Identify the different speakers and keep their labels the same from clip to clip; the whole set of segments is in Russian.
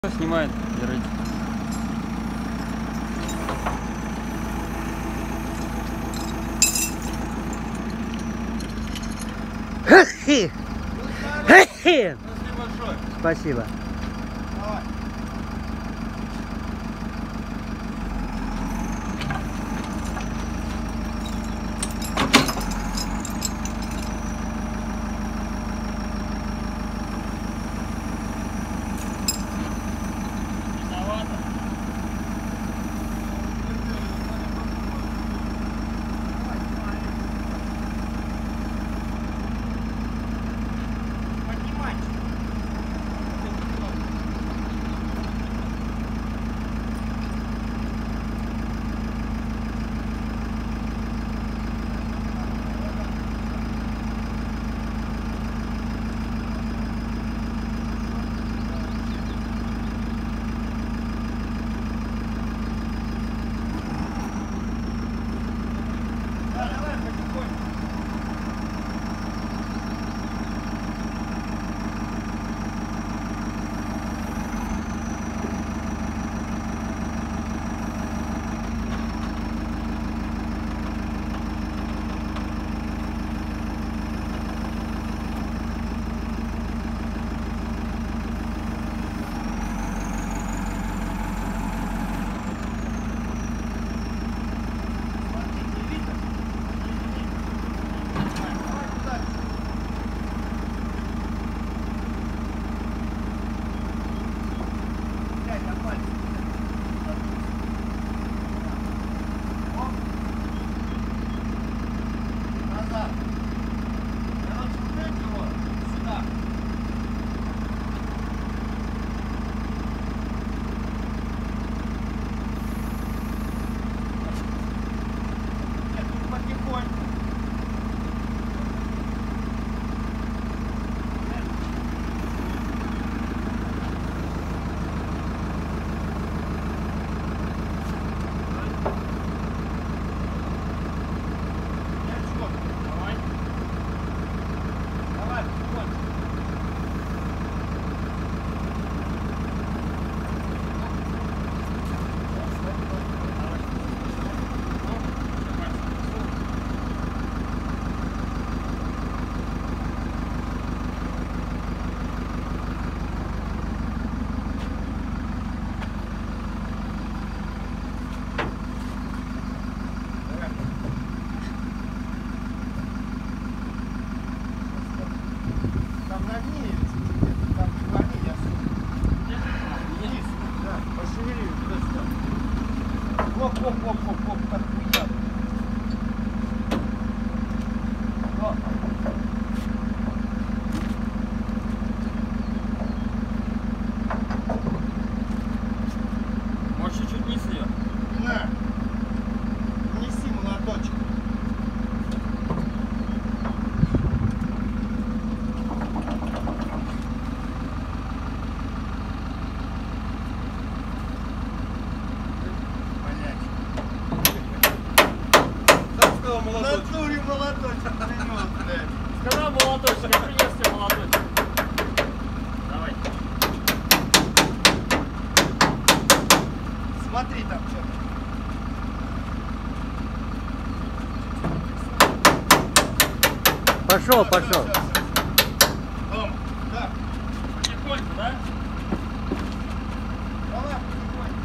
Speaker 1: Снимает, держите.
Speaker 2: Спасибо большое.
Speaker 1: Спасибо.
Speaker 2: Давай. Оп, так хуя.
Speaker 1: Может, чуть-чуть низ ее?
Speaker 2: На. Неси молоточек.
Speaker 1: Молоточек.
Speaker 2: Натуре молоточек принес, блядь.
Speaker 1: Сказал молоточек, я принес тебе молоточек. Давай.
Speaker 2: Смотри там что-то.
Speaker 1: Пошел.
Speaker 2: Дома. Так.
Speaker 1: Потихоньку, да?
Speaker 2: Давай, потихоньку.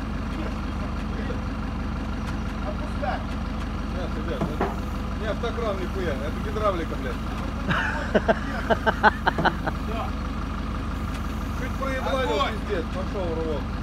Speaker 2: Опускай.
Speaker 3: Нет, ребят, это не автокран нихуя, это гидравлика, блядь. Чуть проебланил, пиздец, пошел рвот.